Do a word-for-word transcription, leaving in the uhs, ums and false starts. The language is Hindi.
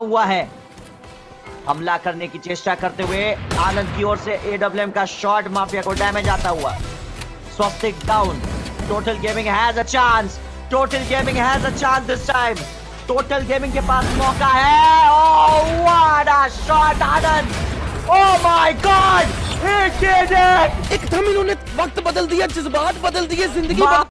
हुआ है। हमला करने की चेष्टा करते हुए आनंद की ओर से एडब्ल्यूएम का शॉट, माफिया को डैमेज आता हुआ। Swastik down. Total gaming has a chance, total gaming has a chance this time. Total gaming के पास मौका है। Oh what a shot Anand, oh my God, he did it. एकदम इन्होंने वक्त बदल दिया, जज्बात बदल दिए, जिंदगी